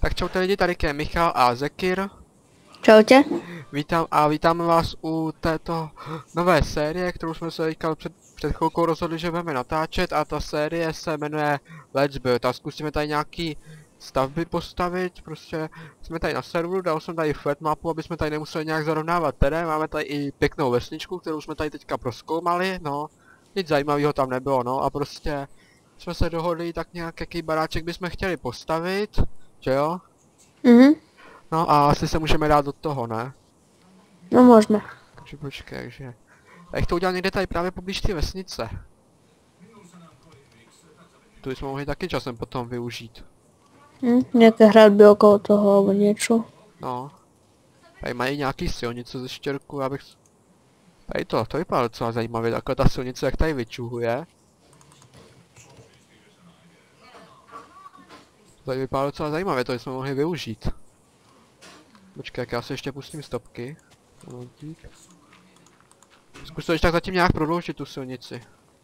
Tak čaute lidi, tady je Michal a Zekir. Čaute. Vítáme vás u této nové série, kterou jsme se teďka před chvilkou rozhodli, že budeme natáčet, a ta série se jmenuje Let's Build. A zkusíme tady nějaký stavby postavit, prostě jsme tady na serveru, dal jsem tady flat mapu, aby jsme tady nemuseli nějak zarovnávat terén. Máme tady i pěknou vesničku, kterou jsme tady teďka prozkoumali, no. Nic zajímavého tam nebylo, no, a prostě jsme se dohodli tak nějak, jaký baráček bychom chtěli postavit, že jo? No a asi se můžeme dát do toho, ne? No můžeme. Takže počkej, že... Jak to udělat někde tady právě poblíž té vesnice? Tu bychom mohli taky časem potom využít. Nějaké hradby okolo toho, nebo něco. No. Tady mají nějaký silnice ze štěrku, abych... Tady to vypadá docela zajímavě, takhle ta silnice jak tady vyčuhuje. Tady vypadá docela zajímavě, to bychom mohli využít. Počkej, jak já se ještě pustím stopky. Momentík. Zkus to ještě tak zatím nějak prodloužit tu silnici.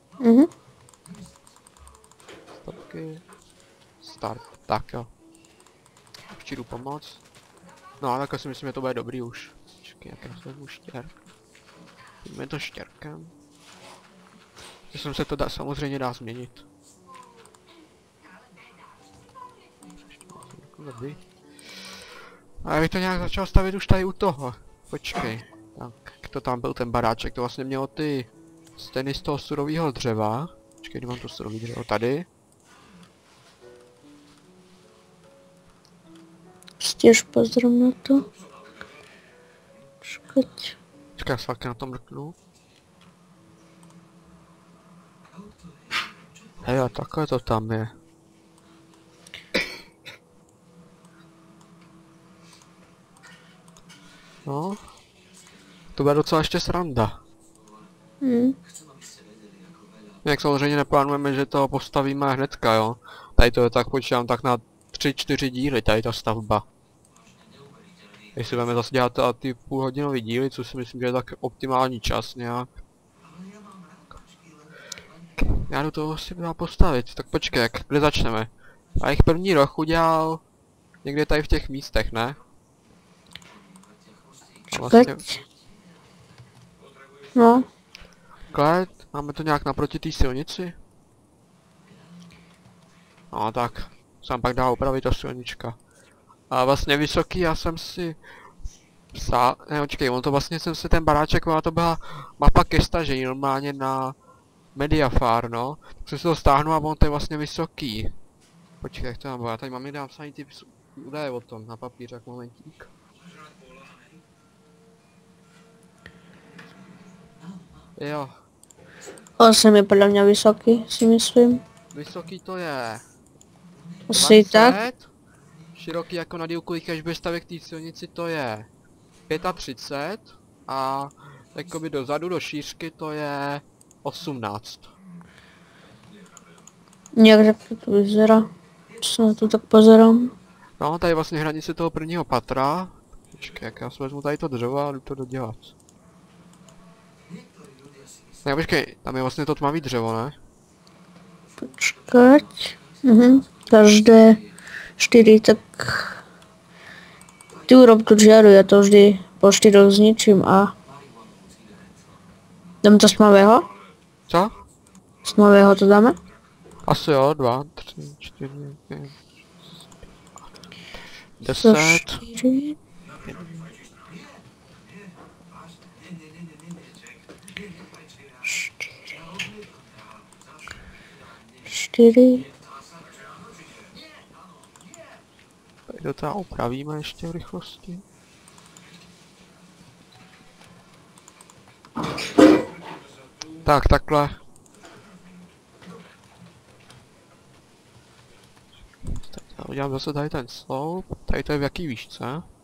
Stopky. Start. Tak jo. Ještě jdu pomoct. No a takhle si myslím, že to bude dobrý už. Počkej, jak já se vezmu štěrk. Jdeme to štěrkem. Že jsem se to samozřejmě dá změnit. A já bych to nějak začal stavit už tady u toho. Počkej. Tak, jak to tam byl ten baráček, to vlastně mělo ty stěny z toho surového dřeva. Počkej, kdy mám to surový dřevo? Tady. Stěž pozor na to. Počkať. Počkej, já se fakt na tom mrknu. Hej, a takhle to tam je. No. To bude docela ještě sranda. Jak samozřejmě neplánujeme, že to postavíme hnedka, jo. Tady to je tak, počítám tak na 3-4 díly, tady ta stavba. Jestli budeme zase dělat ty půlhodinový díly, což si myslím, že je tak optimální čas nějak. Já jdu to si dá postavit, tak počkej, kde začneme? A jich první roh udělal někde tady v těch místech, ne? Vlastně... No. Klid, máme to nějak naproti té silnici? No tak, jsem pak dá upravit ta silnička. A vlastně vysoký, já jsem si psal, ne počkej, on to vlastně jsem si ten baráček, ona to byla mapa ke stažení normálně na Mediafar, no. Tak jsem si to stáhnu a on to je vlastně vysoký. Počkej, jak to mám, já tady mám někde napsaný ty údaje o tom na papíře, jak momentík. Jo. On se mi podle mě vysoký, si myslím. Vysoký to je... Asi tak. Široký jako na dílku, když bude stavět k té silnici, to je 35 a jakoby dozadu do šířky to je 18. Nějak tak to vyzerá. Co se na to tak pozerám. No, tady vlastně hranice toho prvního patra. Počkej, jak já si vezmu tady to dřevo a jdu to dodělat. Ne, počkej, tam je vlastně to tmavý dřevo, ne? Počkať. Každé 4, tak... Ty urob tu žiaru, ja to vždy po 4 zničím a... Dám to z tmavého? Co? Z tmavého to dáme? Asi jo, 2, 3, 4, 5, 10. 4. 4. Tady to teda upravíme ještě v rychlosti. Tak, takhle. Teď udělám zase tady ten sloup. Tady to je v jaký výšce?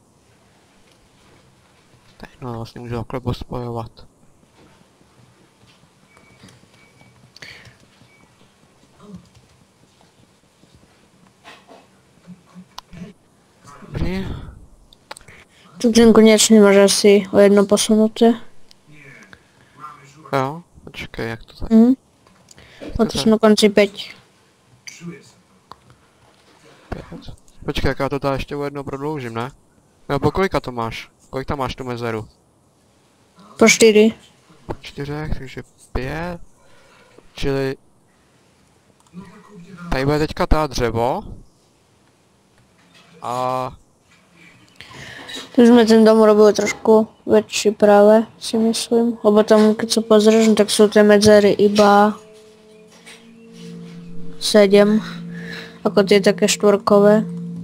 Tady no vlastně můžu takhle pospojovat. Dobrý. Tu ten konečný máš asi o jedno posunuté. Jo, počkej, jak to tady... To jsou na konci 5. 5. Počkej, jak já to tady ještě o jedno prodloužím, ne? Nebo kolika to máš? Kolik tam máš tu mezeru? Po 4. Po 4, takže 5. Čili... Tady bude teďka ta dřevo. A... Tu jsme ten dom robili trošku väčší práve, si myslím. Lebo tam, keď sa pozrieš, no tak sú tie medzery iba 7. Ako tie také štvorkové.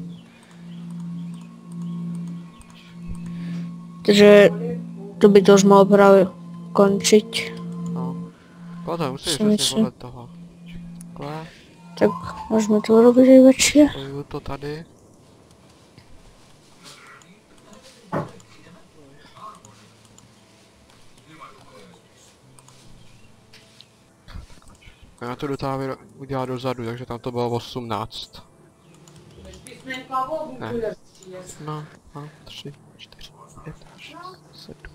Takže tu by to už malo práve končiť. no. Potom musíš Si přesně myslím. podle toho. Takhle. Tak môžeme to urobiť aj väčšie. Spojuju to tady. Já to dotáhnu udělat dozadu, takže tam to bylo 18. Ne. No, 3, 4, 5, 6, 7,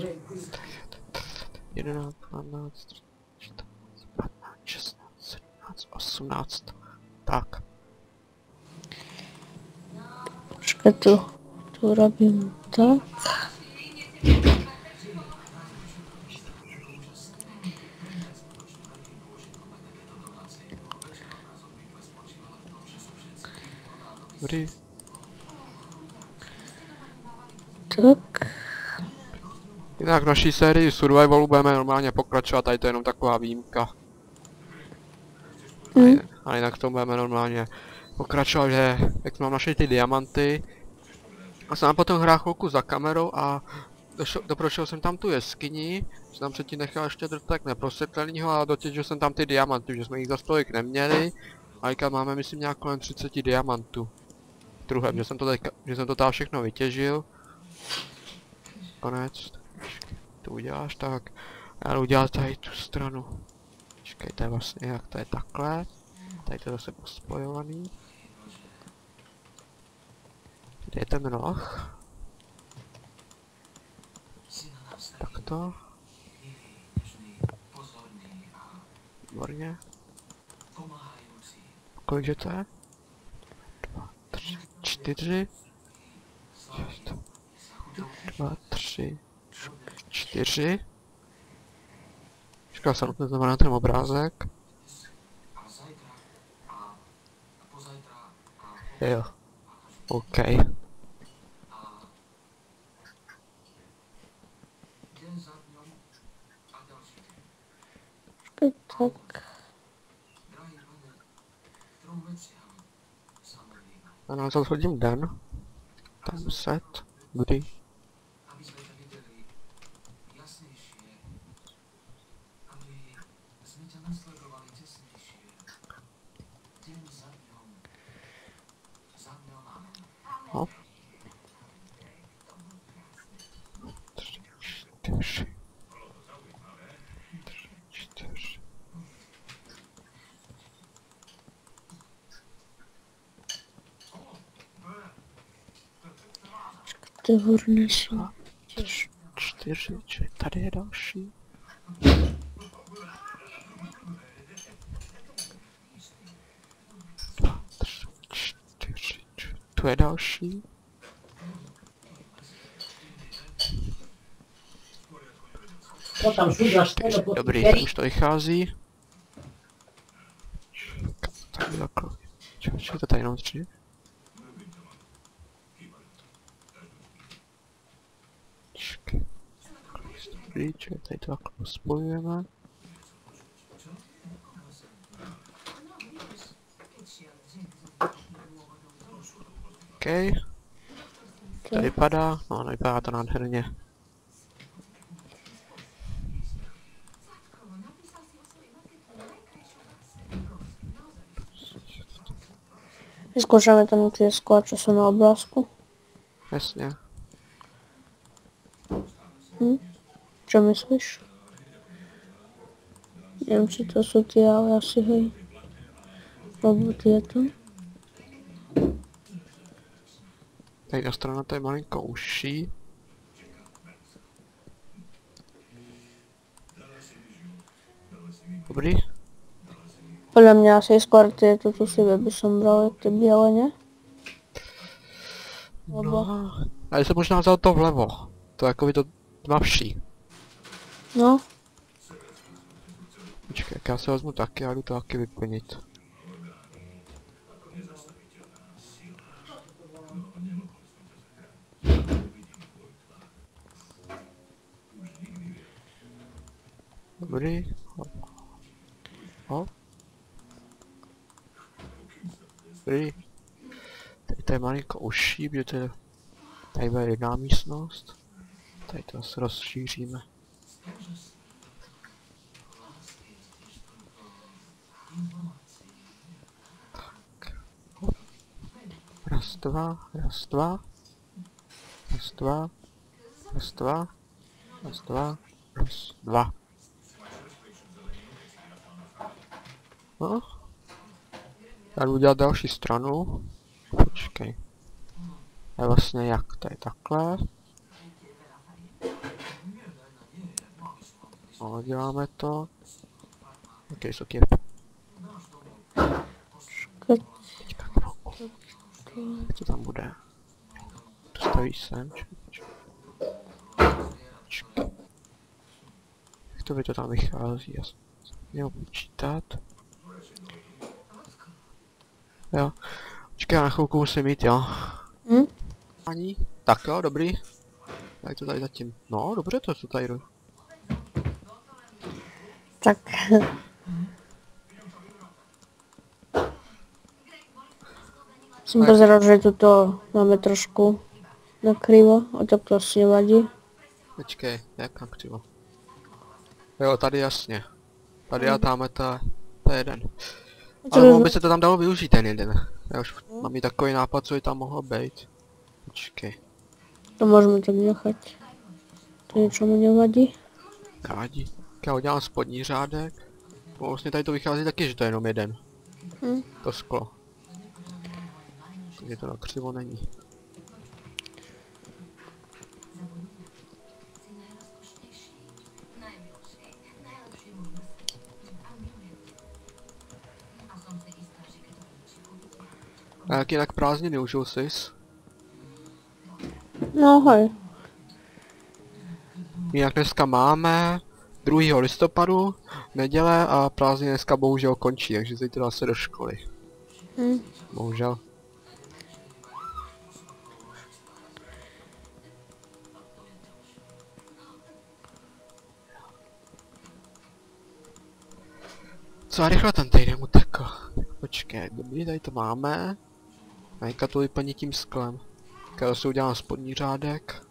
11, 12, 13, 14, 15, 16, 17, 18. Tak. Počkaj, tu robím tak. Dobrý. Tak. Jinak v naší sérii Survivalu budeme normálně pokračovat, tady to je jenom taková výjimka. A jinak to budeme normálně pokračovat, že jak jsme našli ty diamanty. A jsem potom hrál chvilku za kamerou a doprošel jsem tam tu jeskyni, jsem tam předtím nechal ještě drtek neprosvětlenýho a dotěžil jsem tam ty diamanty, že jsme jich za tolik neměli. A teďka máme myslím nějak kolem 30 diamantů. Druhem, že jsem to tam všechno vytěžil. Konec. To uděláš tak. Já udělám tady tu stranu. Počkej, to je vlastně jak to je takhle. Tady to je zase pospojovaný. Kde je ten roh? Takto. Výborně. Kolikže to je? 2, 3, 4. 6. 2, 3, 4. Říkal jsem, to znamená ten obrázek. Jo. OK. Tak. A na to hodím den. Tam set. Kdy? No. 3, 4. 3, 4. Ty horny jsou. 4, čili tady je další. Dva, 3, 4, tu je další. Dobrý, tak už to vychází. Tak takhle. Čo to tady jenom 3? Dobrý, čili tady to takhle spojujeme. OK. To vypadá, no nevypadá to nádherně. Vyskúšame tam tie skla, čo sú na obrázku. Jasně. Čo myslíš? Neviem, či to sú tie, ale asi hej. Lebo tieto. Tady ta strana to je malinko užší. Dobrý. Podľa mňa asi skôr tieto tu si by som bral, tie biele, ne? Oba. No, a já jsem možná vzal to vlevo. To jako by to tmavší. No, Počkej, jak já se vezmu taky, já jdu to taky vyplnit. Dobrý. Hop. Dobrý. Tady to je malinko užší, protože to je... Tady bude jedna místnost. Tady to zase rozšíříme. Tak. Hop. Raz, dva, raz, dva. Raz, dva. Raz, dva. Raz, dva. Raz, dva. No. Já jdu udělat další stranu. Počkej. A vlastně jak? To je takhle. No, děláme to. Ok, jsou je. Teďka chvilku. Jak to tam bude? Dostaví sem. Počkej. Jak to by to tam vychází? Já jsem měl počítat. Jo. Počkej, já na chvilku musím jít, jo. Ani? Tak jo, dobrý. Jak to tady zatím? No, dobře to tady jdu. tak. Jsem pozeral, že toto máme trošku nakrivo, a tak to asi nevadí. Počkej, jak nakřivo? Jo, tady jasně. Tady a tamhle to je jeden. Ale mohl by se to tam dalo využít ten jeden. Já už mám i takový nápad, co by tam mohlo být. Počkej, To můžeme tak nechat. To ničemu nevadí. nevadí. Tak já udělám spodní řádek. Vlastně tady to vychází taky, že to je jenom jeden. To sklo. Takže to nakřivo není. A jak jinak prázdniny užil sis? No hej. Jinak dneska máme 2. listopadu, neděle a prázdniny dneska bohužel končí, takže zítra se do školy. Bohužel. Co rychle ten týden utekl. Počkej, dobrý, tady to máme. Majka to vyplní tím sklem. Tak já si udělám spodní řádek.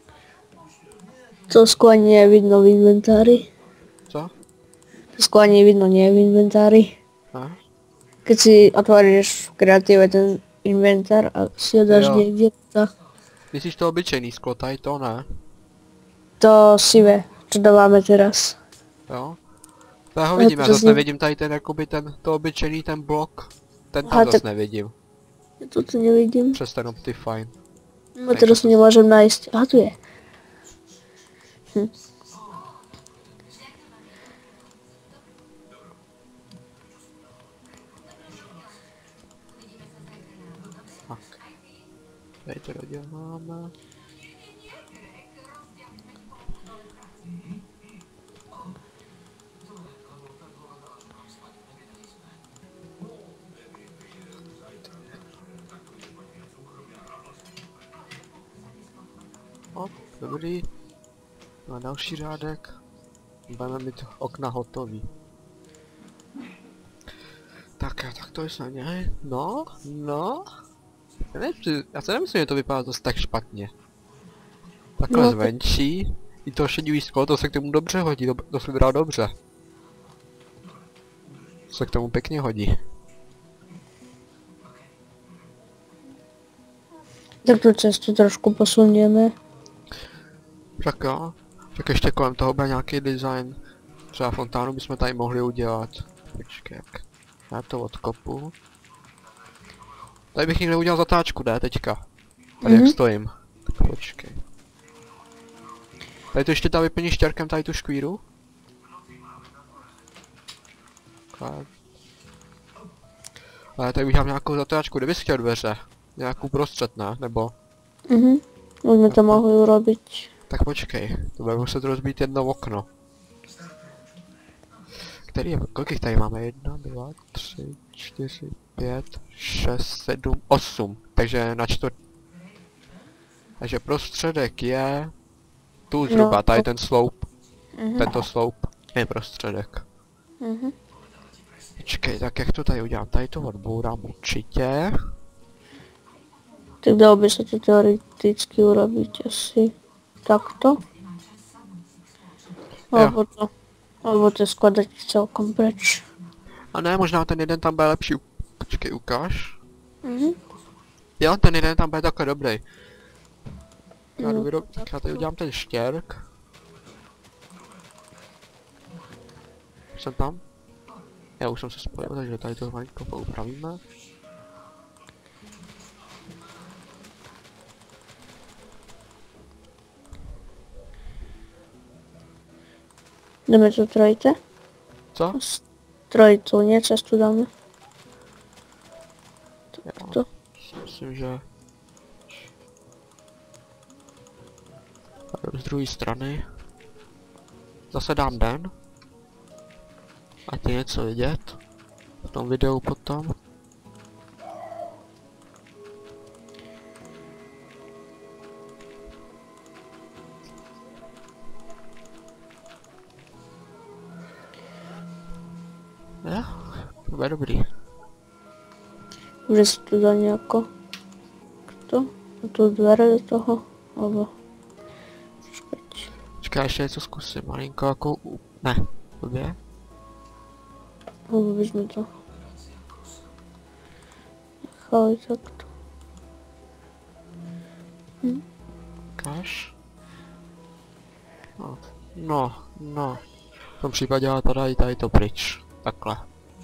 To sklo nie je vidno v inventári. Co? To sklo nie je vidno nie je v inventári. Ne? Keď si otvoríš v kreatíve ten inventár a si ho dáš Jo. niekde, tak Myslíš to obyčejný sklo, tady to ne? to sivé, čo dávame teraz. Jo? To já ho vidím, to já zase zní- nevidím tady ten, jakoby to obyčejný ten blok. Ten tam Aha, zase tak- nevidím. Ja to tu nevidím. Přes ten Optifine. No teraz nemôžem nájsť. Aha, tu je. Tak. Tady to doděláme. Hop, dobrý. No a další řádek. Budeme mít okna hotový. Tak jo, tak to jsme měli. No. Já se nemyslím, že to vypadá dost tak špatně. Takhle No, zvenčí. I to šedivý sklo, to se k tomu dobře hodí, to se vydá dobře. To se k tomu pěkně hodí. Tak tu cestu trošku posunieme. Tak jo. Tak ještě kolem toho bude nějaký design. Třeba fontánu bychom tady mohli udělat. Počkej, jak. Já to odkopu. Tady bych někde udělal zatáčku, ne, teďka. Tady jak stojím. Tak počkej. Tady to ještě tam vyplní štěrkem tady tu škvíru. Tak. Ale tady bych dal nějakou zatáčku, kdybys chtěl dveře. Nějakou prostřed, ne? Nebo... Už jsme to mohli urobiť. Tak počkej, to bude muset rozbít jedno okno. Který je, kolik jich tady máme? 1, 2, 3, 4, 5, 6, 7, 8. Takže na čtvrt. Takže prostředek je... Tu zhruba, No, tady ten sloup. Mhm. Tento sloup je prostředek. Mhm. Počkej, tak jak to tady udělám? Tady to odbourám určitě. Tak dalo by sa to teoreticky urobiť asi takto. Alebo to skladať celkom preč. A ne, možná ten jeden tam bude lepší. Počkej, ukáž. Mhm. Jo, ten jeden tam bude takhle dobrý. Já, No, já tady udělám ten štěrk. Jsem tam? Já už jsem se spojil, takže tady to malinko poupravíme. Jdeme to trojite? Co? Trojitu, nie? Cestu dáme. To. Myslím, že... Z druhé strany. Zase dám den. Ať je něco vidět. V tom videu potom. Jo, to bude dobrý. Že sa tu dá nejako... To? A tu dvere do toho? Alebo... Počkať. Počkej, ještě něco zkusím. Malinko jako... Ne, blbě. Alebo by sme to... Nechali takto. Ukáž. No. V tom případě já tady to pryč. Takhle.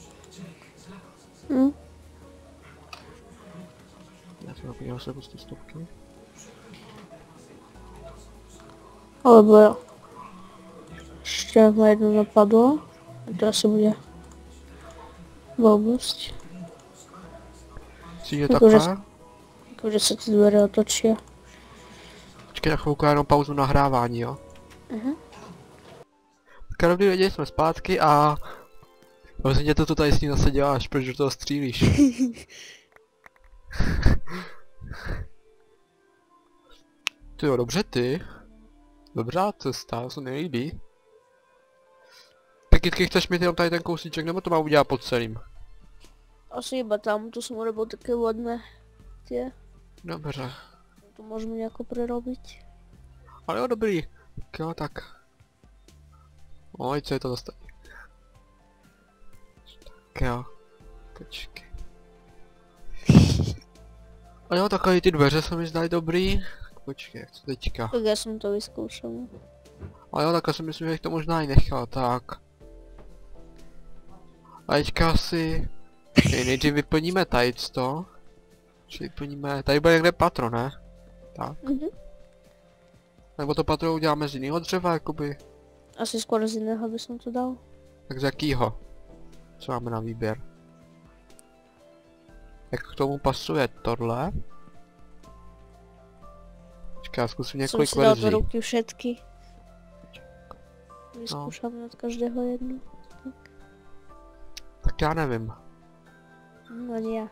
Já si napíjel se prostě stopky. Alebo jo. Ešte ma jedno napadlo. A to asi bude... blbosť. Myslíš, že Akože- takhle? Akože sa tie dvere otočia. Počkej na chvilku, já jenom pauzu nahrávání, jo? Tak dobrý lidi, jsme zpátky a... Vlastně to tady s ním zase děláš, proč do toho střílíš? Ty jo, dobře ty. Dobrá cesta, to se mi nelíbí. Tak Kytky, chceš mi jenom tady ten kousíček, nebo to mám udělat pod celým? Asi iba tam, tu som urobil také vodné tie. Dobře. To môžeme nejako prerobiť. Ale jo, dobrý. Tak jo, tak. Oj, co je to zase? Tak jo. Počkej. A jo, takhle ty dveře se mi zdají dobrý. Počkej, jak to teďka? Tak ja som to vyskúšal. A jo, takhle si myslím, že bych to možná i nechal, tak. A teďka asi... nejdřív vyplníme tady to. Či vyplníme... Tady bude někde patro, ne? Tak. Nebo to patro uděláme z jiného dřeva, jakoby. Asi skôr z iného by som to dal. Tak z jakýho? Co máme na výběr? Jak k tomu pasuje tohle? Počkej, já zkusím Som několik si dal do verzí. ruky všetky. Vyskúšam od každého jednu. Tak já nevím. Ani ja.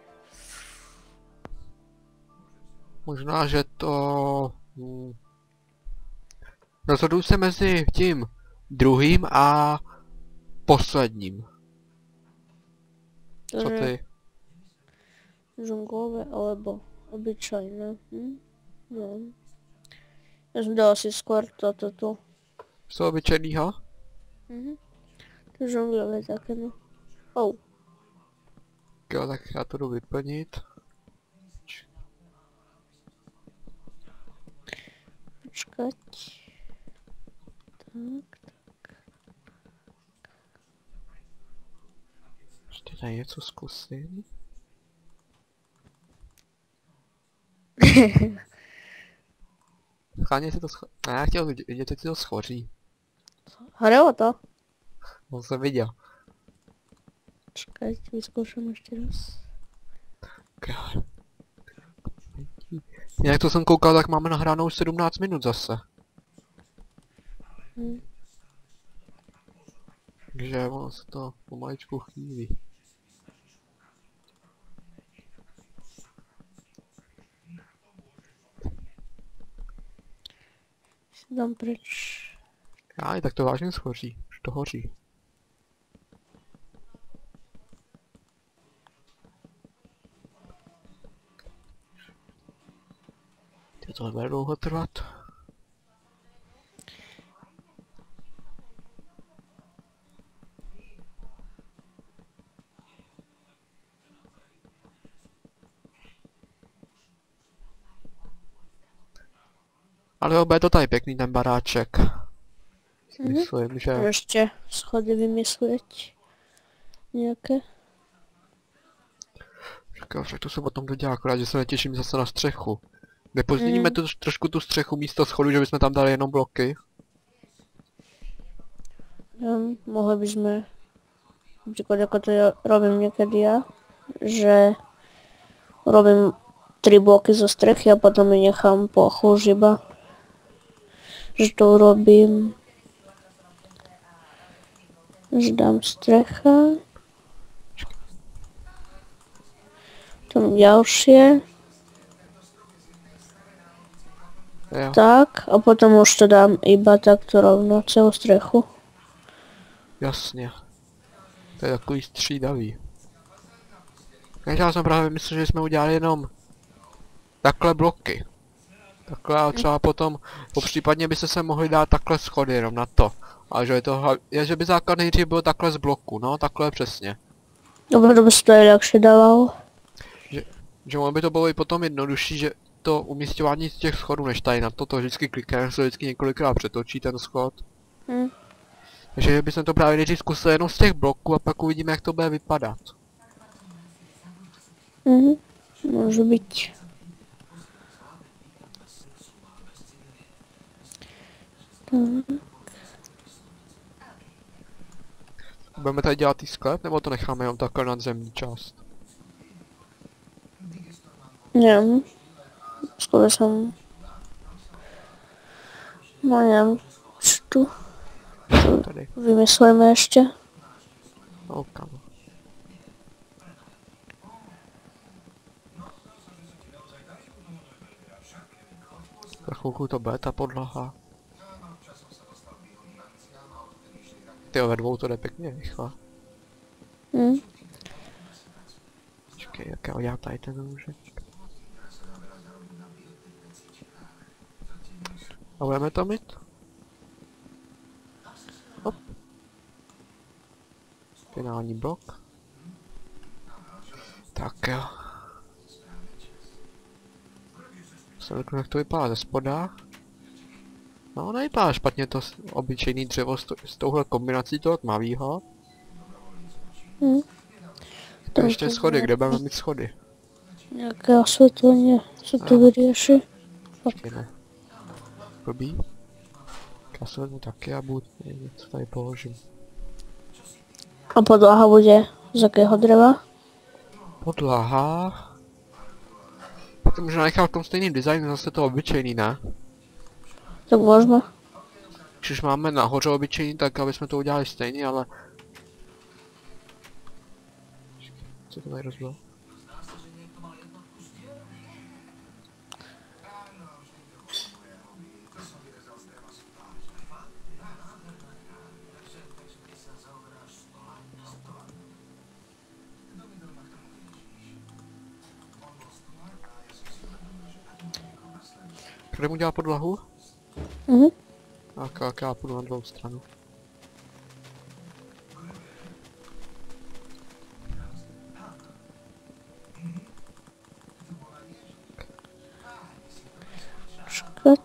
Možná, že to... Rozhoduju se mezi tím druhým a posledním. Co ty? Žunglové alebo obyčajné. No. Ja som dal asi skôr toto tu. Z toho obyčejnýho? To žunglové také no. Oh. Jo, tak já to jdu vyplnit. Počkať. Tak. Ještě tady něco zkusím. Schválně si to Ne, já chtěl vidět, že si to schoří. Horelo to? To jsem viděl. Počkať, vyskúšam ešte raz. God. Jak to jsem koukal, tak máme nahránou 17 minut zase. Hm. Takže ono se to pomaličku chýlí. Dám pryč. Já, tak to vážně schoří. Už to hoří. To nebude dlouho trvat. Ale jo, bude to tady pěkný ten baráček. Myslím, že... Ještě schody vymyslet. Nějaké. Však to se potom dodělá, akorát, že se netěším zase na střechu. Nepozděníme tu trošku tu střechu místo schodu, že bychom tam dali jenom bloky. Mohli bychom, například jako to robím někdy já, že robím 3 bloky zo strechy a potom je nechám plochu už iba. Že to urobím, že dám strecha. Tam ďalšie. Jo. Tak, a potom už to dám iba takto rovno celou strechu. Jasně. To je takový střídavý. Takže já jsem právě myslel, že jsme udělali jenom takhle bloky. Takhle a třeba potom, popřípadně by se mohli dát takhle schody jenom na to. A že je to, že by základ nejdřív byl takhle z bloku, no takhle přesně. Dobre, to by se to ľahšie dávalo. Že ono by to bylo i potom jednodušší, že to umístěvání z těch schodů, než tady na to vždycky klikneme, se vždycky několikrát přetočí ten schod. Takže bychom to právě nejdřív zkusili jenom z těch bloků a pak uvidíme, jak to bude vypadat. Môže byť. Budeme tady dělat tý sklep, nebo to necháme jenom takhle nadzemní část? Neviem. Skôr som... No neviem, čo tu Tady. vymyslíme ešte. No kam. Za chvilku to bude ta podlaha. Tyjo, ve dvou to jde pěkně rychle. Počkej, jak já udělám tady ten nůžek. A budeme to mít? Hop. Finální blok. Tak jo. Jsem řekl, jak to vypadá ze spoda. No, nevypadá špatně to obyčejný dřevo s touhle kombinací toho tmavýho. To ještě schody, kde budeme mít schody? Nejaké osvetlenie sa tu vyrieši. Počkej, ne. Blbý. Já se vezmu taky a budu něco tady položím. A podlaha bude z jakého dreva? Podlaha... Tak to možná nechám v tom stejným designu, zase to obyčejný, ne? Tak môžeme. Když už máme nahoře obyčejný, tak aby jsme to udělali stejný, ale... Co to tady rozbil? Kde mu dělá podlahu? Tak já půjdu na druhou stranu. Počkať.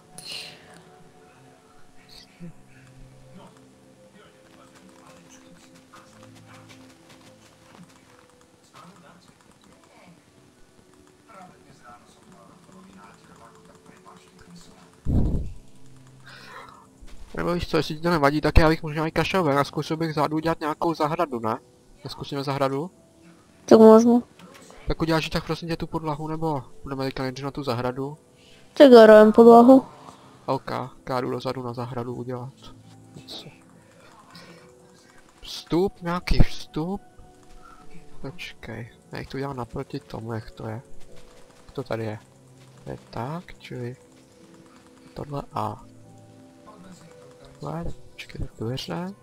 Nebo víš co, jestli ti to nevadí, tak já bych možná i kašel ven a zkusil bych vzadu udělat nějakou zahradu, ne? Zkusíme zahradu? Tak môžeme. Tak uděláš tak prosím tě tu podlahu, nebo budeme teďka nejdřív na tu zahradu? Cigarujeme podlahu. OK, kádu dozadu na zahradu udělat. Něco. Vstup, nějaký vstup. Počkej, jak to udělám naproti tomu, jak to je. Jak to tady je? To je tak, čili tohle A. Tohle, počkej, dveře.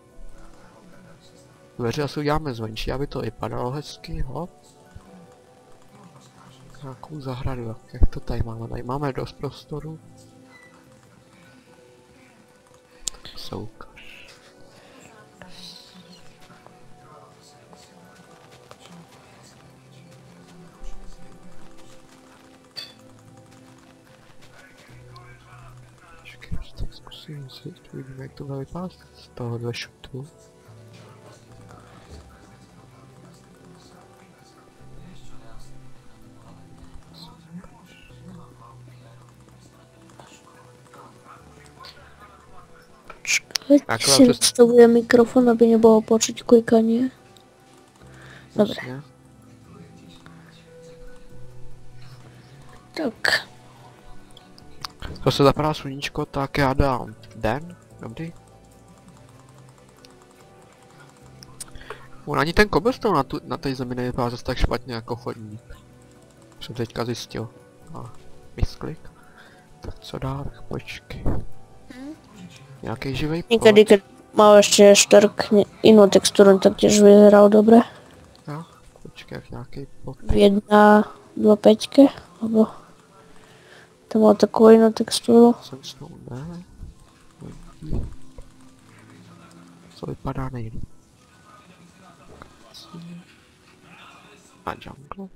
Dveře asi uděláme zvenčí, aby to vypadalo hezky, hop. Nějakou zahradu, jak to tady máme? Tady máme dost prostoru. Soukaž. Tak zkusím si, uvidíme, jak to bude vypadat z tohohle šutu. Ať si nastavuje mikrofon, aby nebylo počuť klikanie. Dobre. Tak. To se zapadá sluníčko, tak já dám den, dobrý. On ani ten cobblestone na té zemi nevypadá zase tak špatně jako chodník. Jsem teďka zjistil. A misklik. Tak co dál, tak počkej. Nějaký živej plot. Niekedy, keď mal ešte Stark inú textúru, tak tiež vyzeral dobre. Jo, počkej, jak nějaký plot. V 1.2.5, alebo to mal takovou inú textúru. Sandstone, ne? Co vypadá nejlíp? A jungle?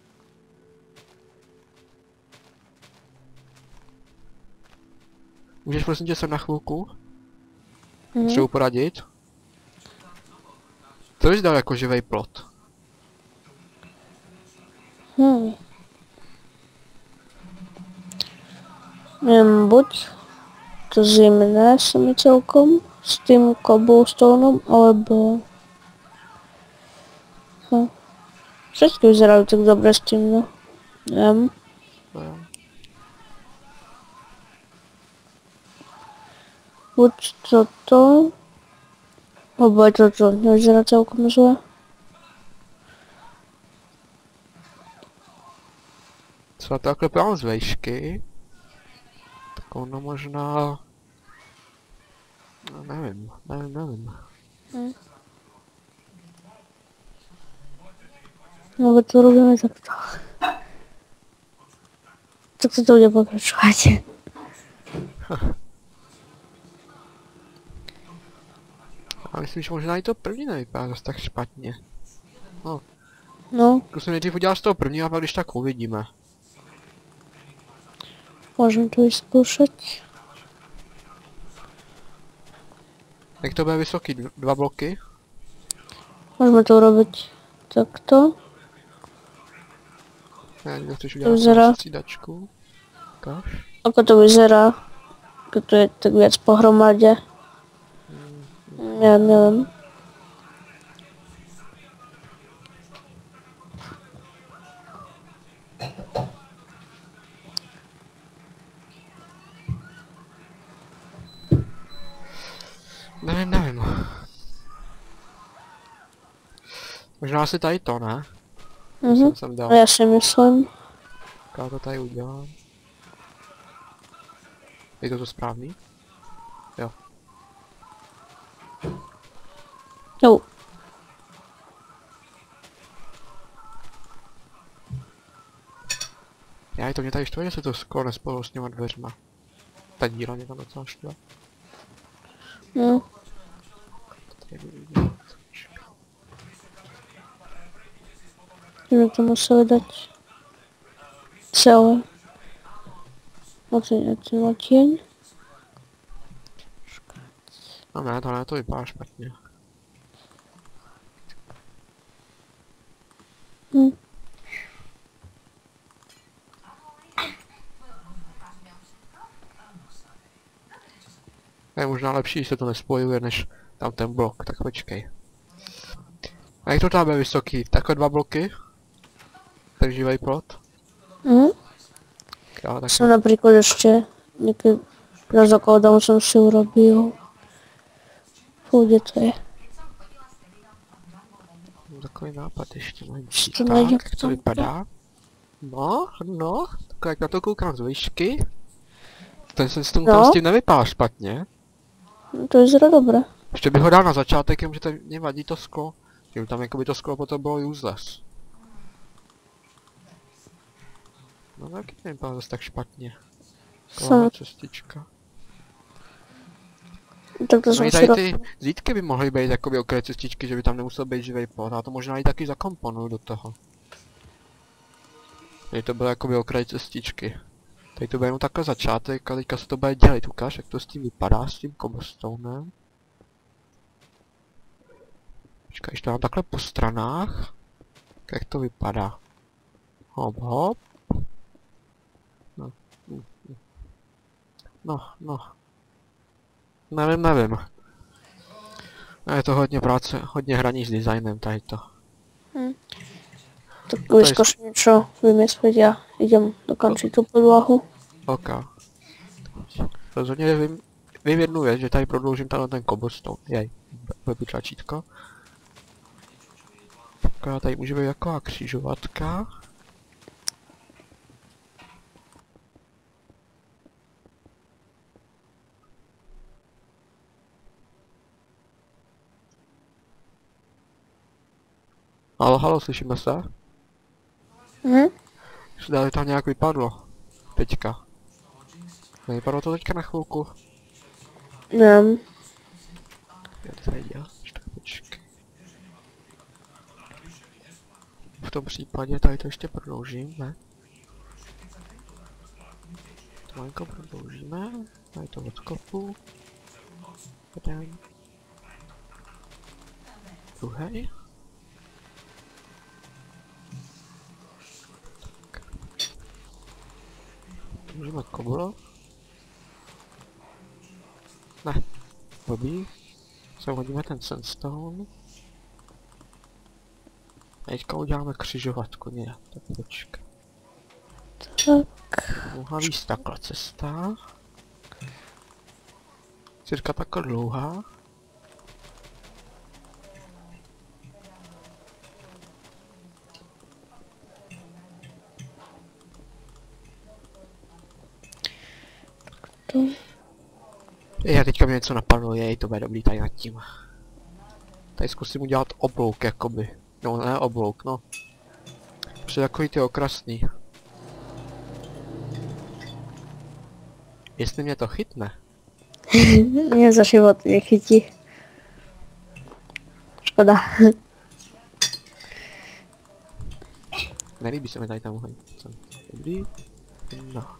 Můžeš prosím tě sem na chvilku? Třeba poradit? Co bys dal jako živej plot? Buď to zimné sa mi celkom s tým cobblestoneom, alebo... Všetky vyzerajú tak dobre s tým, no. Neviem. Buď toto, alebo aj toto nevyzerá celkom zle. Co takhle plán z vejšky? Tak ono možná... No, nevím. No to robíme takto. Tak to bude pokračovať. A myslím, že možná i to první nevypadá zase tak špatně. No. Zkusím nejdřív udělat z toho první a pak když tak uvidíme. Môžem to vyskúšať. Jak to bude vysoký? 2 bloky? Môžeme to urobiť takto. Já někdo chceš vyzerá. udělat střídačku. Ukáž. Ako to vyzerá, keď to je tak viac pohromade. Ja neviem. Nevím. Možná asi tady to, ne? Jsem dal. A ja si myslím. Já to tady udělám. Je to správný? Jo. Jo. Já to mě tady štve, že se to skoro nespojilo s těma dveřma. Ta díra mě tam docela štve. No. Že to museli dať celé. Oceňať na tieň. No ne, to vypadá špatně. Je možná lepší, když se to nespojuje, než tam ten blok, tak počkej. A jak to tam je vysoký? Takhle 2 bloky? Ten živej plot? OK. Jo, tak Jsem například ještě někdy na zakladám jsem si urobil. Fůdě to je. takový nápad ještě mám. Co to najde Tak, jak to potom? vypadá? No, no, tak jak na to koukám z výšky. Ten se s tím, No. s tím nevypadá špatně. No, to je zra dobré. Ještě bych ho dal na začátek, jenomže to mě vadí to sklo. Že tam jakoby to sklo potom bylo useless. No taky to nevypadá zase tak špatně. Taková cestička. Tak to No jsem i si tady robil. ty zítky by mohly být jakoby okraj cestičky, že by tam nemusel být živej plot. A to možná i taky zakomponuju do toho. Tady to bylo jakoby okraj cestičky. Tady to bude jenom takhle začátek a teďka se to bude dělit. Ukáž, jak to s tím vypadá, s tím cobblestonem. Počkej, když to mám takhle po stranách. Jak to vypadá? Hop, hop. No, no. Nevím. Je to hodně práce, hodně hraní s designem tady to. Tak to je vyzkouš něco vymyslet, já idem dokončit tu podlahu. OK. Rozhodně vím jednu věc, že tady prodloužím ten cobblestone. Jej, weby tlačítko. Tak tady může být jako křižovatka. Halo, slyšíme se? Zdá, že tam nějak vypadlo. Teďka. Nevypadlo to teďka na chvilku? Nevím. Já to tady dělám, počkej. V tom případě tady to ještě prodloužím, ne? To malinko prodloužíme. Tady to odkopu. Jeden. Druhý. Můžeme koblo. Ne. Blbý. Sem hodíme ten sandstone. A teďka uděláme křižovatku, ne, tak počkej. Tak. Mohla víc takhle cesta. Cirka takhle dlouhá. Já teďka mě něco napadlo, jej, to bude dobrý tady nad tím. Tady zkusím udělat oblouk, jakoby. No, ne oblouk, no. Prostě takový ty okrasný. Jestli mě to chytne. Mě za život nechytí. Škoda. Nelíbí se mi tady tam uhlí. Dobrý. No.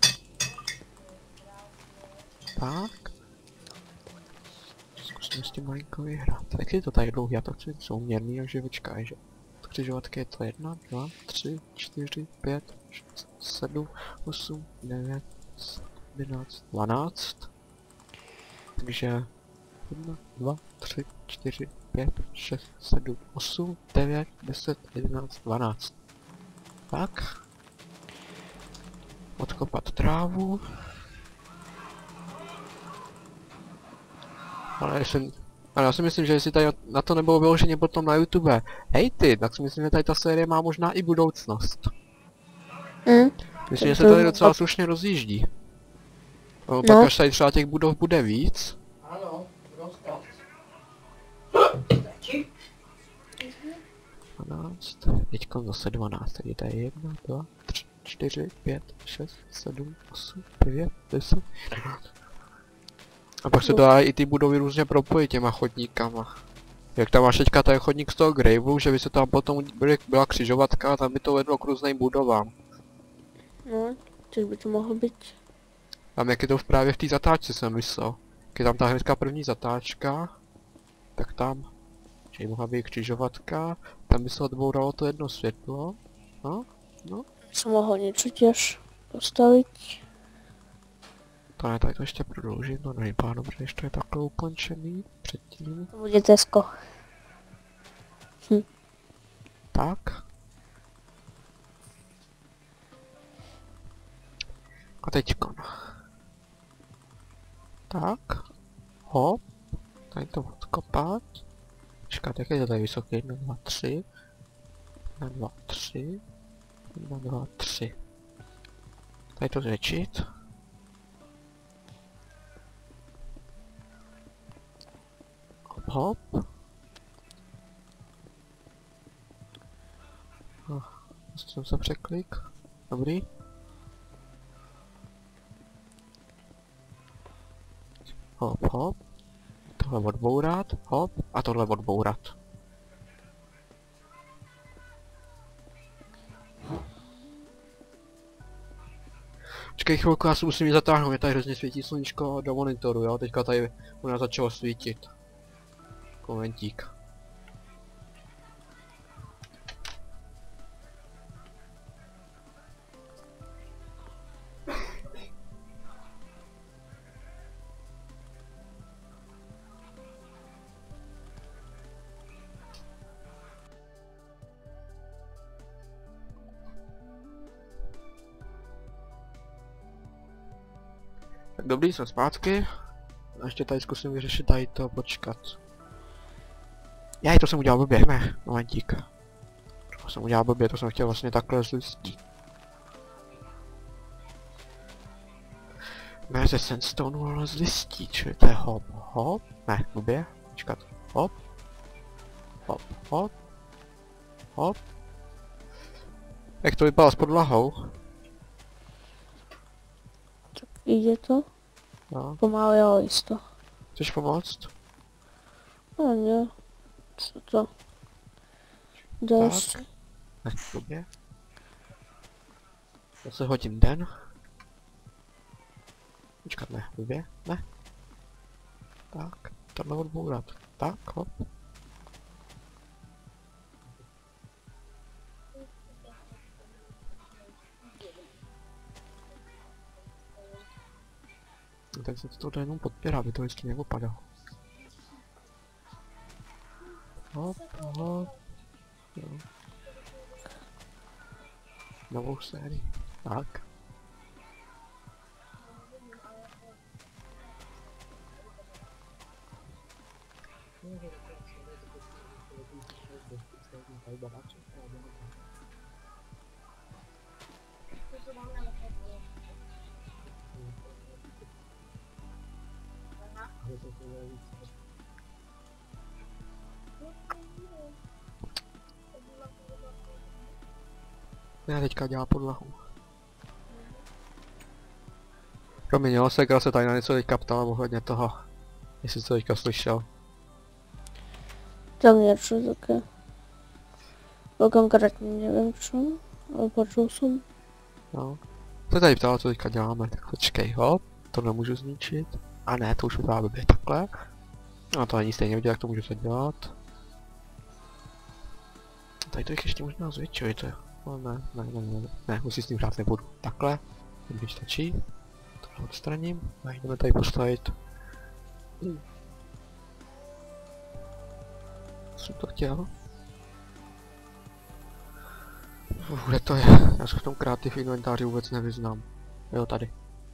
Tak. Zkusíme s tím malinko vyhrát. Jak je to tady dlouhý, já to chci souměrný, takže počkaj, že? Křižovatky je to 1, 2, 3, 4, 5, 6, 7, 8, 9, 11, 12. Takže 1, 2, 3, 4, 5, 6, 7, 8, 9, 10, 11, 12. Tak. Odkopat trávu. Ale já si myslím, že jestli tady na to nebylo vyloženě potom na YouTube, hej ty, tak si myslím, že tady ta série má možná i budoucnost. Myslím, že se tady docela slušně rozjíždí. No, pak až tady třeba těch budov bude víc. Ano, dostat. 12, teďko zase 12, tady je 1, 2, 3, 4, 5, 6, 7, 8, 9, 10, 11. A pak se dá i ty budovy různě propojit těma chodníkama. Jak tam máš teďka ten chodník z toho Gravelu, že by se tam potom byla křižovatka a tam by to vedlo k různým budovám. No, což by to mohlo být. Tam jak je to právě v té zatáčce jsem myslel. Jak je tam ta hnedka první zatáčka, tak tam, že mohla být křižovatka, tam by se odbouralo to jedno světlo. No. Se mohlo něco těž postavit. To ne, tady to ještě prodloužit, no nevypadá dobře, když to je takhle ukončený předtím. To bude Tesco. Tak. A teďkon. Tak. Hop. Tady to odkopat. Počkat, jak je to tady vysoký? 1, 2, 3. 1, 2, 3. 1, 2, 3. Tady to zvětšit. Hop, hop. Jsem se překlik. Dobrý. Hop, hop. Tohle odbourat, hop, a tohle odbourat. Počkej chvilku, já si musím ji zatáhnout, mě tady hrozně svítí sluníčko do monitoru, jo, teďka tady u nás začalo svítit. Momentík. Tak dobrý, jsem zpátky. A ještě tady zkusím vyřešit tady to, počkat. To jsem udělal blbě, ne, momentík. To jsem udělal blbě, to jsem chtěl vlastně takhle z listí. Ne ze sandstone, ale z listí, čili to je hop, hop, ne, blbě, počkat, hop. Hop, hop. Hop. Jak to vypadá s podlahou? Jde to? No. Pomalu, ale jisto. Chceš pomoct? No ne. Co to? Dost. Ne, blbě. Zase hodím den. Počkat, ne, blbě, ne. Tak, tohle odbourat. Tak, hop. No, tak se to jenom podpěrá, aby to vždycky neopadalo. Hop, hop. Jo. Novou sérii. Tak. Já teďka dělá podlahu. Promiň, Sekra se tady na něco teďka ptala ohledně toho. Jestli jsi to teďka slyšel. Tam něco také. No konkrétně nevím čo, ale počul jsem. No. Se tady ptala, co teďka děláme, tak počkej, hop. To nemůžu zničit. A ne, to už vypadá blbě takhle. No to ani stejně vidět, jak to můžu se dělat. Tady to jich ještě možná zvětšujete. No ne, už si s tím hrát nebudu. Takhle, když stačí. Tohle odstraním a jdeme tady postavit. Co jsem to chtěl? Kde to je? Já se v tom Creative inventáři vůbec nevyznám. Jo, tady.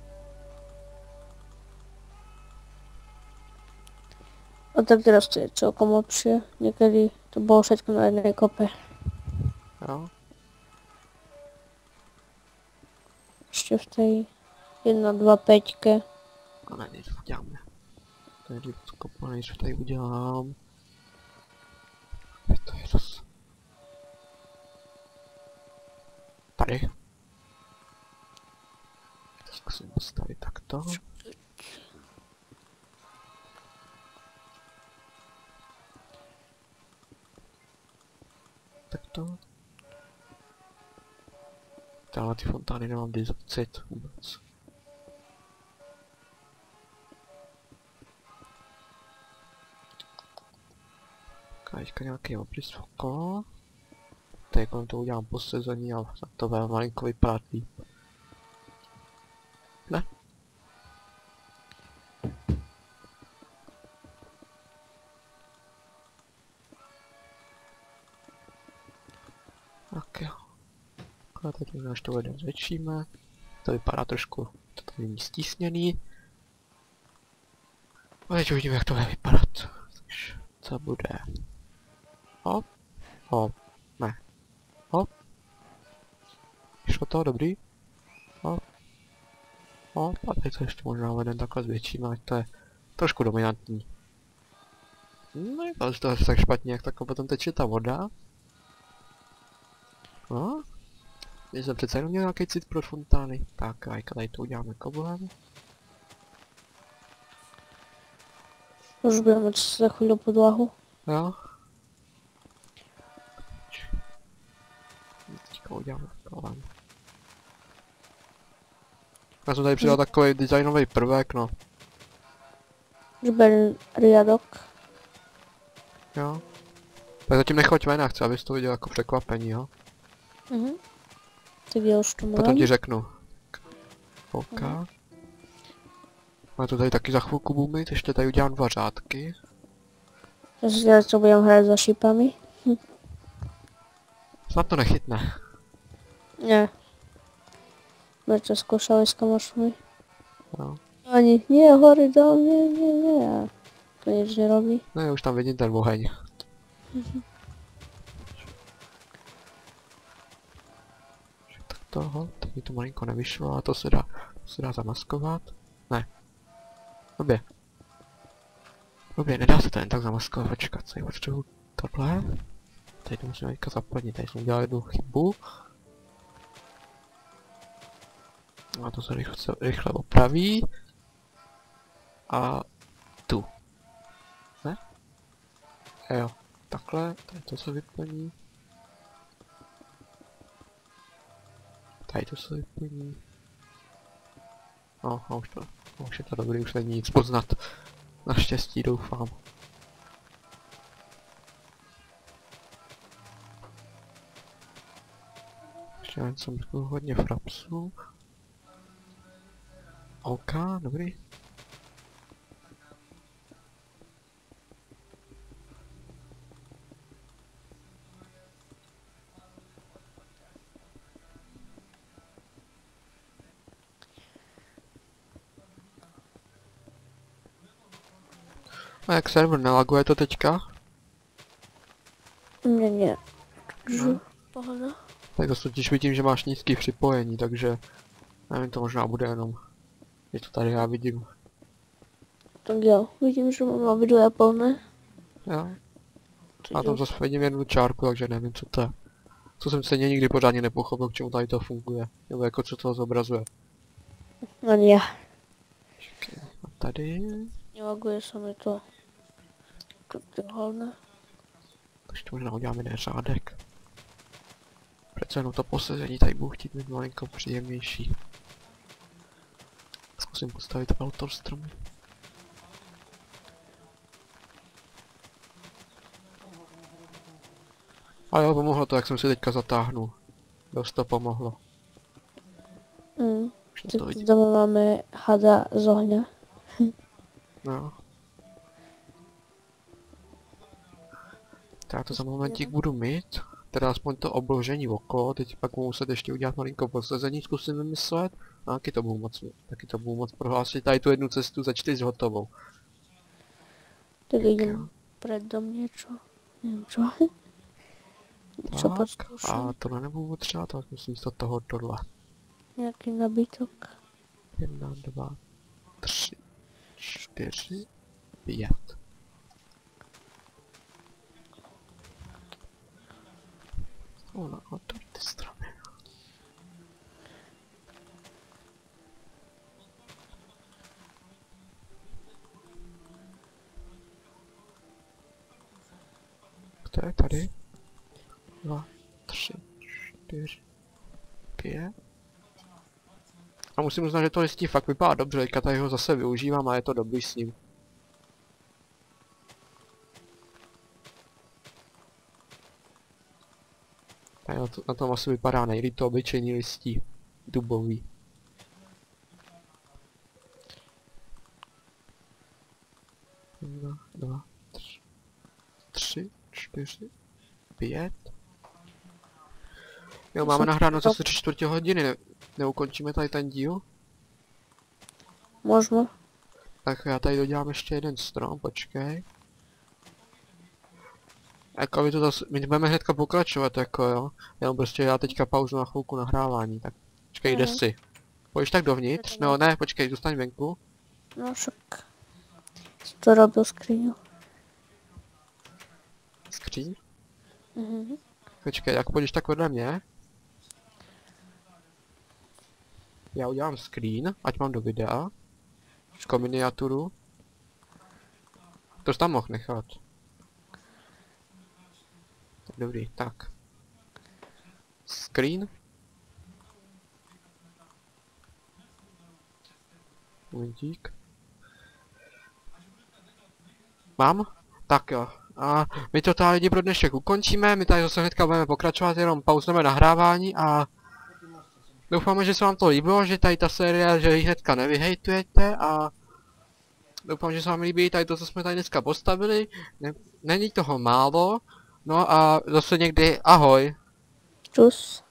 A tak teraz to je celkom lepšie. Někdy to bylo všetko na jednej kope. Jo. Ještě v té 1, 2, 5. A ne, nejdřív uděláme. Tady to kopu nejdřív tady udělám. Kde to je zase? Tady. To zkusím postavit takto. Takto. Tyhle ty fontány nemám kdy zacit vůbec. Teďka nějaký obrys okolo. Tady kolem to udělám posezení a to bude malinko vypadat líp. Ne? Tak jo. A teď možná ještě jeden zvětšíme. To vypadá trošku to tady není stísněný. A teď uvidíme, jak to bude vypadat. Takže, co bude? Hop, hop, ne. Hop. Šlo to, dobrý. Hop. Hop, a teď to ještě možná jeden takhle zvětšíme, ať to je trošku dominantní. No, ale to je tak špatně, jak takhle potom teče ta voda. No. Když jsem přece jenom měl nějaký cit pro fontány. Tak, ajka, tady to uděláme koblem. Už budeme za chvíli podlahu. Jo. Teďka uděláme kolem. Já jsem tady přidal takový designový prvek, no. Žben riadok. Jo. Tak zatím nechoďme, já chci, abys to viděl jako překvapení, jo. Tak já už to mám. Potom ti řeknu. OK. A to tady taky za chvilku budu mít, ještě tady udělám 2 řádky. Já si dělat, co budem hrát za šipami. Snad to nechytne. Ne. Jsme to zkoušeli s kamošmi. Jo. Ani, nie, hory dál, nie. To nic nerobí. No už tam vidím ten oheň. Tak toho, teď mi to malinko nevyšlo, a to se dá zamaskovat. Ne. Dobře, nedá se to jen tak zamaskovat, počkat, co je potřebuji tohle. Tady to musíme teďka zaplnit, tady jsem udělal jednu chybu. A to se rychle opraví. A tu. Ne? Jo, takhle, tady to se vyplní. Tady to se vyplní. No, a už je to dobrý, už není nic poznat. Naštěstí doufám. Ještě jen jsem řekl hodně frapsů. OK, dobrý. A jak server nelaguje to teďka? Ne. No. Pohoda. Tak to totiž vidím, že máš nízký připojení, takže nevím, to možná bude jenom, je to tady já vidím. Tak jo, vidím, že mám video plné. Jo. A tam zase vidím jednu čárku, takže nevím, co to je. Co jsem stejně nikdy pořádně nepochopil, k čemu tady to funguje. Nebo jako co to zobrazuje. Ani já. A tady... Nelaguje se mi to. To je hlavné. Takže to možná uděláme jeden řádek. Přece jenom to posezení tady budu chtít mít malinko příjemnější. Zkusím postavit autor stromy. A jo, pomohlo to, jak jsem si teďka zatáhnul. Dost to pomohlo. Už to Tak vidím. doma máme hada z ohňa. No. Tak já to za momentík budu mít. Teda aspoň to obložení okolo, teď pak budu muset ještě udělat malinko posezení, zkusím vymyslet. A taky to budu moc prohlásit tady tu jednu cestu za 4 hotovou. Tak idem predo niečo. Neviem čo. Čo Tak, poskúšam. a tohle nebudu potřebovat, ale musím místo toho tohle. Nejaký nabytok. 1, 2, 3, 4, 5. Ona otevřít ty stromy. To je tady. 2, 3, 4, 5. A musím uznat, že to listí fakt vypadá dobře, teďka tady ho zase využívám a je to dobrý s ním. Tady na tom asi vypadá nejlíp to obyčejný listí. Dubový. Jedna, 2, 3, 4, 5. Jo, máme nahráno zase 3/4 hodiny, neukončíme tady ten díl? Možno. Tak já tady dodělám ještě jeden strom, počkej. Jako my to zase, my budeme hnedka pokračovat, jako jo. Jenom prostě já teďka pauzu na chvilku nahrávání, tak počkej, jde si. Pojď tak dovnitř, no ne, počkej, zůstaň venku. No však. To robil skriňu. Skříň? Mhm. Počkej, jak půjdeš tak vedle mě. Já udělám screen, ať mám do videa. Jako miniaturu. To jsi tam mohl nechat. Tak dobrý, tak. Screen. Momentík. Mám? Tak jo. A my to tady lidi pro dnešek ukončíme, my tady zase hnedka budeme pokračovat, jenom pauzneme nahrávání a doufáme, že se vám to líbilo, že tady ta série, že ji hnedka nevyhejtujete a doufám, že se vám líbí tady to, co jsme tady dneska postavili, není toho málo, no a zase někdy ahoj. Čus.